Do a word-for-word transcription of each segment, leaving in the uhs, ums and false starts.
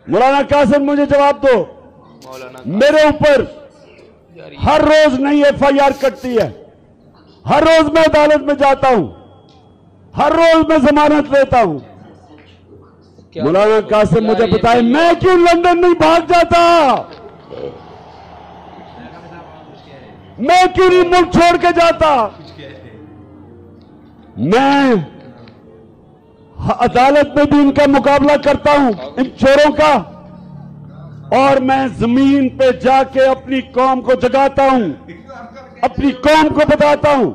मौलाना कासिम मुझे जवाब दो। मेरे ऊपर हर रोज नई एफ आई आर कटती है, हर रोज मैं अदालत में जाता हूं, हर रोज मैं जमानत लेता हूं। मौलाना कासिम मुझे बताए मैं क्यों लंदन नहीं भाग जाता, मैं क्यों नहीं मुल्क छोड़ के जाता। मैं अदालत में भी इनका मुकाबला करता हूं, इन चोरों का, और मैं जमीन पे जाके अपनी कौम को जगाता हूं, अपनी कौम को बताता हूं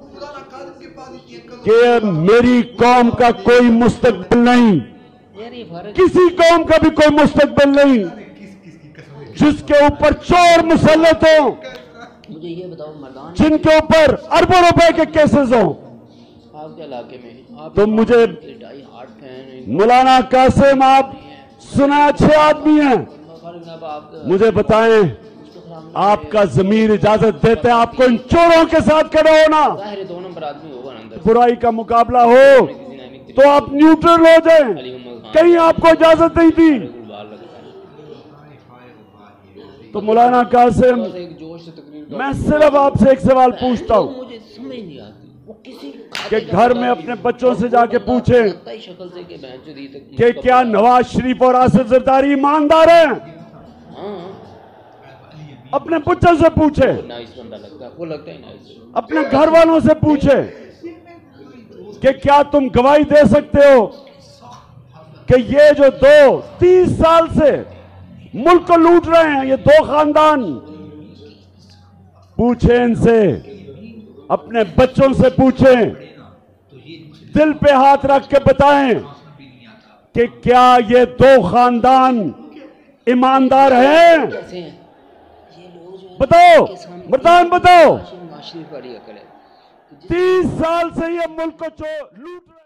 कि मेरी कौम का कोई मुस्तकबिल नहीं, किसी कौम का भी कोई मुस्तकबिल नहीं जिसके ऊपर चोर मुसल्लत हो, मुझे ये बताओ मर्दान, जिनके ऊपर अरबों रुपए के केसेस हो। आपके इलाके में आप तो मुझे मौलाना कासिम आप सुना अच्छे आदमी हैं, मुझे बताएं आपका जमीर इजाजत देते हैं आपको इन चोरों के साथ खड़े होना, दो नंबर आदमी होगा अंदर, बुराई का मुकाबला हो तो आप न्यूट्रल हो जाएं, कहीं आपको इजाजत नहीं थी। तो मौलाना कासिम मैं सिर्फ आपसे एक सवाल पूछता हूं, मुझे समझ नहीं आती वो किसी कि घर में अपने बच्चों से जाके पूछे शक्ल से कि क्या नवाज शरीफ और आसिफ जरदारी ईमानदार हैं, अपने बच्चों से पूछे, नाइस बंदा लगता है, वो लगता है नाइस। अपने घर वालों से पूछे कि क्या तुम गवाही दे सकते हो कि ये जो दो तीस साल से मुल्क को लूट रहे हैं ये दो खानदान, पूछे इनसे, अपने बच्चों से पूछें, दिल पे हाथ रख के बताएं कि क्या ये दो खानदान ईमानदार हैं। बताओ मर्दान बताओ, तीस साल से ये मुल्क को लूट